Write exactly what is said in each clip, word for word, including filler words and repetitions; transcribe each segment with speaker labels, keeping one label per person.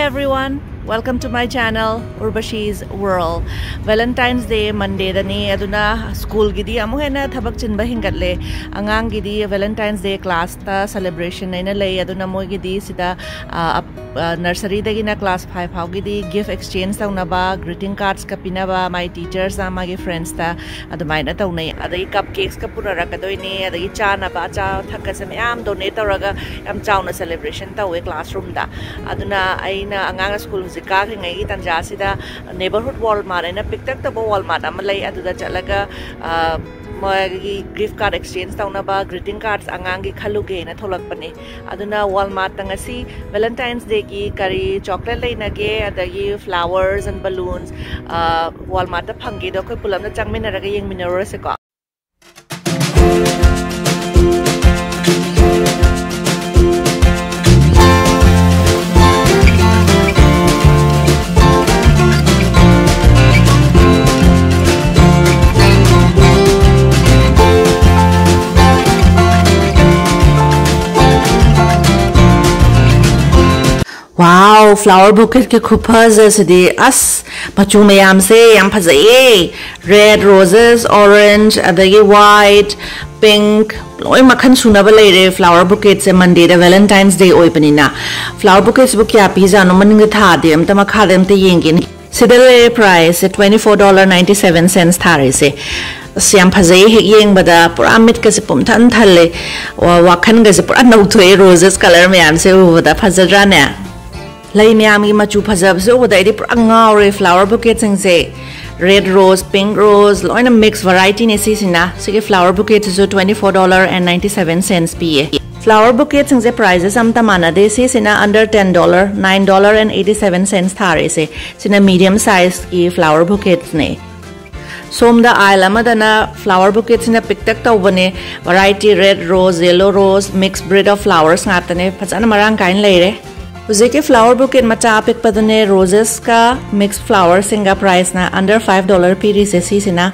Speaker 1: everyone, welcome to my channel Urbashi's World. Valentine's Day Monday dani aduna school gidi amu hena thabak chinba hingatle angang gidi Valentine's Day class ta celebration naina lay aduna moi gidi sida nursery dagi na class five how gidi gift exchange tauna ba greeting cards ka pinaba my teachers ama ge friends ta adumai na taunai adai cupcakes ka purara ka doini adai cha na ba cha thakka sam yam donate tawraga yam chauna celebration tawe classroom da aduna aina angang school ka ngai tanja sida neighborhood Walmart aina pictak ta Walmart amalai aduda chalaga mogi gift card exchange tauna ba greeting cards angangi khaluge na tholak pane aduna Walmart tangasi Valentine's Day ki kari chocolate leina ge adagi flowers and balloons Walmart ta phangi do khoi pulam na changmina raga yeng minero se ko Wow, flower bouquet ke khupaz asidi as machu mayam se yam phazai red roses, orange, adagi white, pink loi makhan sunaba leire flower bouquet se Monday da Valentine's Day oipanina flower bouquets bu kya pizza no maning tha de am ta makha dem te yengin sidale price twenty-four dollars and ninety-seven cents thare se siam phazai he yeng bada pura mit ka se pum than thalle wakhan ga se pura nau thoi roses color mayam se bada phazadra ne Lai miyami machu phazab so wada idi pura ngaure flower bouquet sing se red rose, pink rose, loina mix variety ne si sina sige flower bouquet so twenty-four dollars and ninety-seven cents piye flower bouquet sing se prices am tamana de si sina under ten dollars, nine dollars and eighty-seven cents thare se sina medium size ki flower bouquets ne Somda aisle amadana flower bouquets in a pictak tawbane variety red rose, yellow rose, mixed breed of flowers ngatane phajana marang kain leire Uzeke flower bouquet macha apik padane roses ka mixed flowers singa price na under five dollars piri se si sina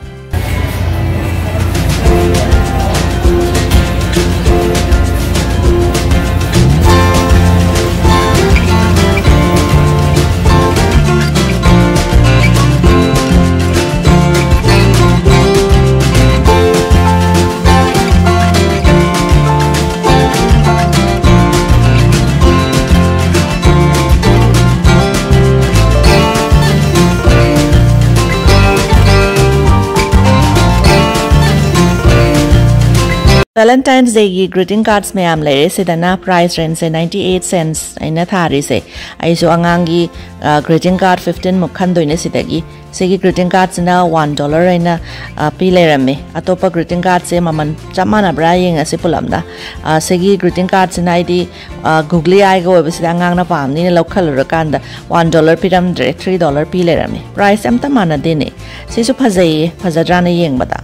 Speaker 1: Valentine's Day ki greeting cards mayam le sidana price range se ninety-eight cents aina thari se aiso angangi uh, greeting card fifteen mukhan doine sidagi segi greeting cards na one dollar aina uh, pi lerame atopa greeting card se maman chamana bra yeng ase pulamda uh, segi greeting cards na idi uh, googly eye go obisida angang na pam ni lokhal rakanda one dollar piram three dollars pi lerame price am tamana dene sisu phajai phajadra na yeng bada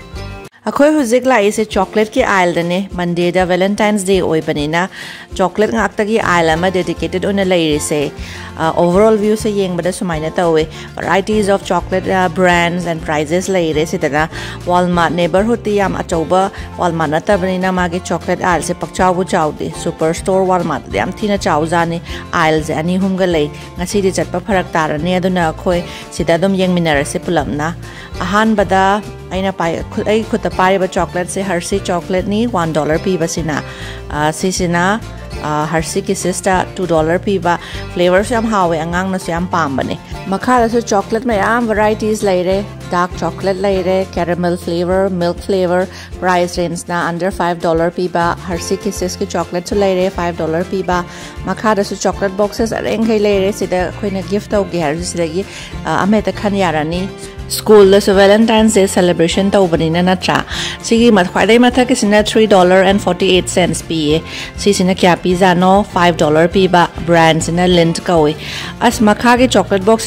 Speaker 1: Akhoi huzik lai se chocolate ki aisle dane Monday da Valentine's Day oi banina chocolate ngakta ki aisle ma dedicated on lai se uh, overall view se yeng bada sumaina tawe varieties of chocolate uh, brands and prices lai re se tana Walmart neighborhood ti yam achauba Walmart na tabanina mage chocolate aisle se pakchaw bu chaw de superstore Walmart de am thina chaw jani aisle je ani hum ga lai ngasi di chatpa pharak tarani aduna akhoi sida dum yeng minar se pulamna ahan bada aina pai ai khuta pariba chocolate se Hershey chocolate ni one dollar pi basina uh, sisina uh, Hershey Kisses ta two dollars pi ba flavors yam hawe angang na siam pam bane makhala so chocolate mayam varieties laire dark chocolate laire caramel flavor milk flavor price range na under five dollars pi ba Hershey Kisses ki chocolate so laire five dollars pi ba makhala so chocolate boxes areng khai laire sida khoina gift tau ge Hershey sidagi uh, ameta khan yarani School the Valentine's Day celebration ta ubanina na tra sigi mat khwadai matha kisina three dollars and forty-eight cents pi si sina kya pizza no five dollars pi ba brands in a lint kawi as makha ke chocolate box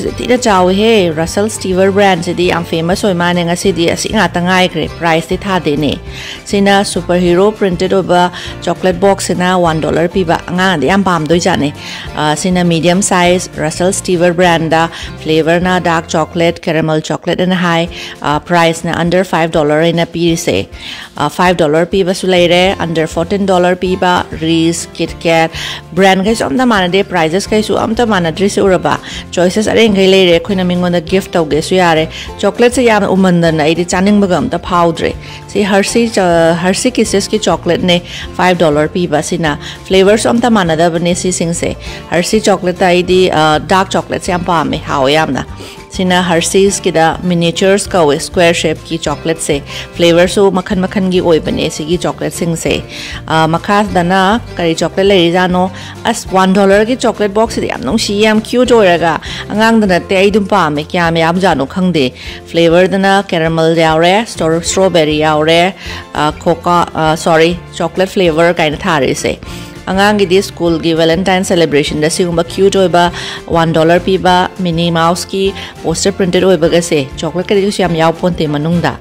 Speaker 1: tina chawi he Russell Stever brand se di am famous oi mane nga si di asi nga tangai kre price ti tha de ne sina superhero printed over chocolate box na one dollar pi ba nga di am pam doi jane sina medium size Russell Stever brand da flavor na dark chocolate caramel chocolate and high uh, price na under five dollars in a pi se uh, five dollars pi ba su lai re under fourteen dollars pi ba Reese Kit Kat brand kai som da mana de prices kai su am ta mana dri se uraba choices areng kai lai re khoina mingon da gift tau ge su yare chocolate se yam umandan ai di chaning bagam ta powder si Hershey uh, Hershey Kisses ki chocolate ne five dollars pi ba sina flavors am ta mana da bane si sing se Hershey chocolate ai di uh, dark chocolate se am pa me haw yam na sina Hershey's ki da miniatures ka we square shape ki chocolate se flavor so makhan makhan gi oi bane si gi chocolate sing se uh, makha dana kari chocolate le jano as one dollar ki chocolate box de am nong si yam cute oiraga angang dana te ai dum pa me kya me am jano khangde flavor dana caramel yaure strawberry yaure uh, coca uh, sorry chocolate flavor kind of thare se angang gi school gi Valentine celebration da sigumba cute oiba one dollar pi ba Minnie Mouse ki poster printed oiba ga se chocolate ka ri siam yaw ponte manungda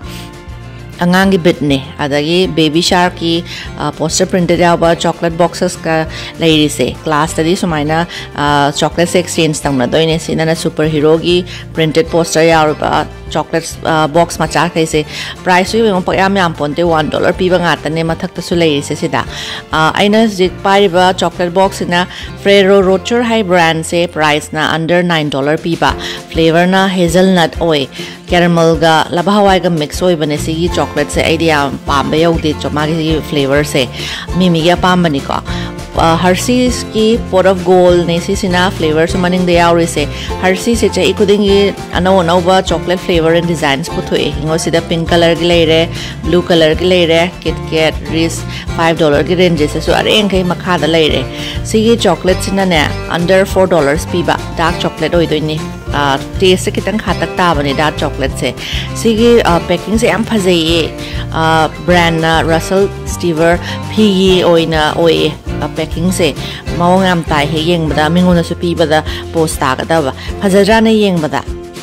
Speaker 1: angang gi bit ne adagi baby shark ki uh, poster printed yaw ba chocolate boxes ka lai se class tadi sumaina uh, chocolate exchange tang na doine sina na superhero gi printed poster yaw ba chocolate uh, box macha kai se price wi mo pakya myam ponte one dollar pi ba nga tane mathak ta su lai se sida uh, aina jik pai ba chocolate box na Ferrero Rocher high brand se price na under nine dollars pi ba flavor na hazelnut oi caramel ga laba hawai ga mix oi bane si gi chocolate se idea pam ba yau de choma gi flavor se mimi ga pam bani ko Uh, Hershey's ki pot of gold ne si sina flavors maning de yaw se Hershey se cha ikuding gi ano no ba chocolate flavor and designs puthoi hingo sida pink color gi leire blue color gi leire Kit Kat Reese five dollars gi range se so areng kai makha da leire si gi chocolate sina ne under four dollars pi ba dark chocolate oi doi ni uh, taste ki tang khatak ta bani dark chocolate se si gi uh, packing se am phajai uh, brand na Russell Stever P oi na oi a packing se mawang am tai he yeng bada mingona su pi bada post ta ga da ba phajara ne yeng bada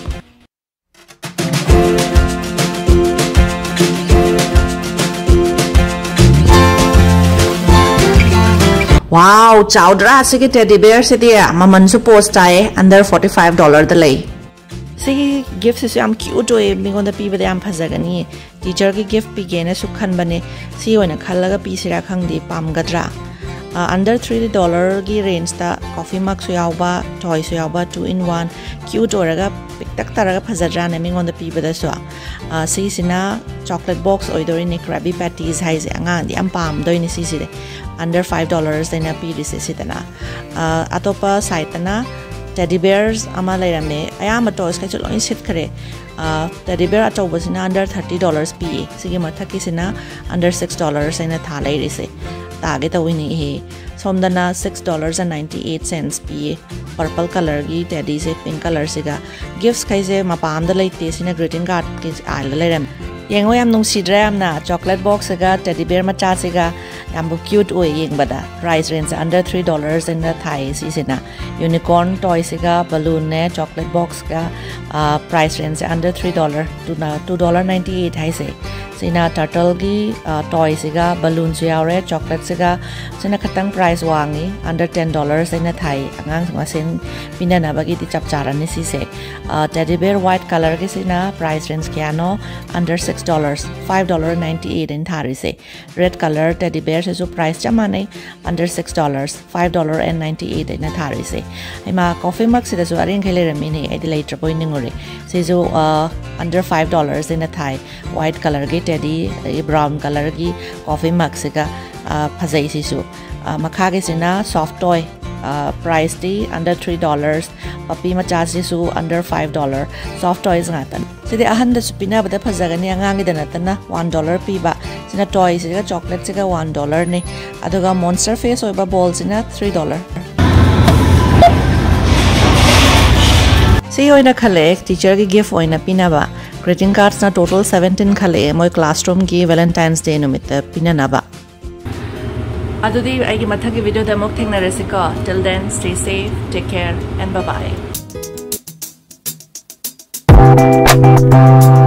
Speaker 1: wow chowdra se ki teddy bear se dia maman su post tai under forty-five dollars the lay se gift se am cute oi mingona pi bada am phajagani teacher ki gift pi gene su khan bane si oina khalaga pi sira khangdi pam gadra Uh, under three dollars gi range ta coffee mug su yawba toy su yawba two in one cute oraga piktak taraga phajadra ne ming on the people da so uh, si sina chocolate box oidori ni Krabby Patties hai se anga di am pam doi ni si si de under five dollars dena pi ri se sitana uh, atopa site na teddy bears ama lairame ayama toys ka cholo sit khare uh, teddy bear atauba sina under thirty dollars pi sigi mathaki sina under six dollars ena tha lai ri se tage ta wini he somdana six dollars and ninety-eight cents pi purple color gi teddy se pink color se ga gifts kai se mapam da laite sina greeting card ki al leram yengo yam nung sidra yam na chocolate box ga teddy bear macha se ga yam cute oi yeng bada price range under three dollars in the thai si sina unicorn toy se ga balloon ne chocolate box ga uh, price range under three dollars to na two dollars and ninety-eight hai se sina turtle gi uh, toy se ga balloon se yaure chocolate se ga sina khatang price wangi under ten dollars in the thai angang ma sen pinana bagi ti chap charani si se uh, teddy bear white color gi sina price range kiano under six dollars five dollars and ninety-eight in thari se red color teddy bear se so price chamane under six dollars five dollars and ninety-eight in thari se ima coffee mug se so aring khele ramini edi later point ningore se so uh, under five dollars in a thai white color gi teddy brown color gi coffee mug se ga uh, phajai si su uh, makha ge sina soft toy uh, price di under three dollars puppy macha si su under five dollars soft toys ngatan sidi ahan da supina bada phajagani angang gi dana tana one dollar pi ba sina toy se ga chocolate se ga one dollar ne aduga monster face oiba ball sina three dollars si oina khale teacher gi gift oina pinaba greeting cards na total seventeen khale moi classroom gi Valentine's Day numit pinana ba adudi aigi mathagi video da mok thengna resiko till then stay safe take care and bye bye ꯇꯧꯕꯤꯌꯨ